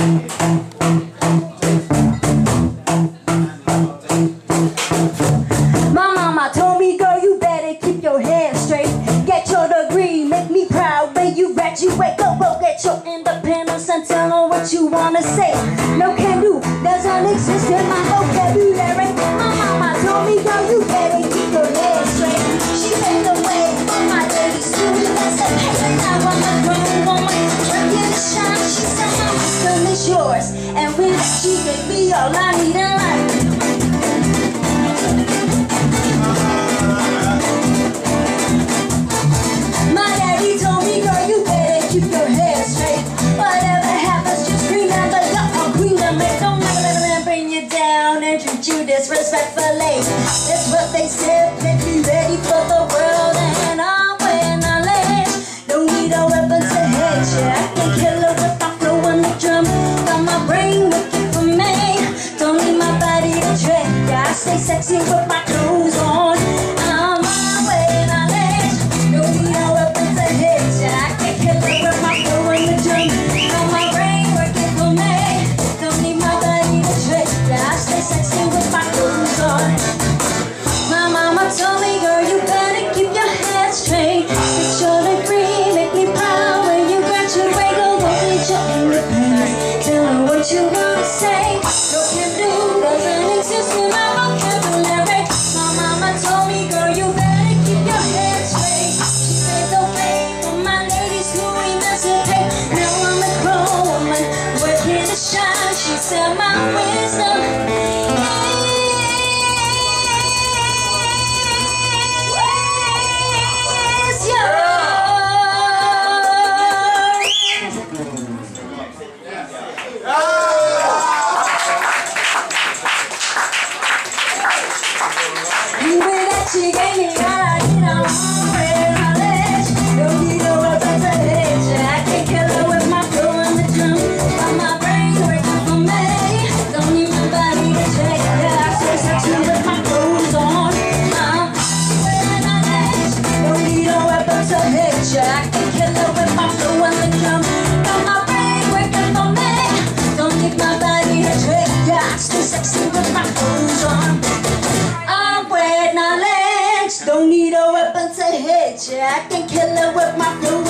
My mama told me, girl, you better keep your head straight. Get your degree, make me proud when you graduate. Go get your independence and tell them what you wanna say. No can do doesn't exist in my vocabulary. My mama told me, girl, you better keep your head straight. She made a way for my lady student that's a pain. Now I'm a grown woman, ready to shine. She said, my wisdom is yours, and with that she gave me all I need in life. My daddy told me, girl, you better keep your head straight. Whatever happens, just remember you're a queen to make. Don't never let a man bring you down and treat you disrespectfully. That's what they said, make me ready for the world. And I'm wearing a ledge. Don't need a weapon to hit you. I can kill her with my flow and the drum. Got my brain working for me. Don't need my body to trick. Yeah, I stay sexy with my clothes on. I'm wearing a ledge. Don't need a weapon to hit you. I can kill her with my flow and the drum. Got my brain working for me. Don't need my body to trick. Yeah, I stay sexy with my clothes on. My mama told me, girl, you better keep your head straight. Get your degree, make me proud when you graduate. Go get your independence, tell them what you wanna say. No can do doesn't exist in my vocabulary. My mama told me, girl, you better keep your head straight. She said, don't wait for my ladies who emancipate. Now I'm a grown woman, working to shine. She said, my wisdom she gave me all I need, I'm wearing my ledge. Don't need a weapon to hit you. I can kill her with my flow and the drum. Got my brain working for me. Don't need my body to check. Yeah, I stay sexy with my clothes on. I'm wearing my ledge. Don't need a weapon to hit you. I can kill her with my flow and the drum. Got my brain working for me. Don't need my body to check. Yeah, I stay sexy with my clothes on. I'm wearing my ledge. Don't need a weapon to hit you. I can kill her with my flow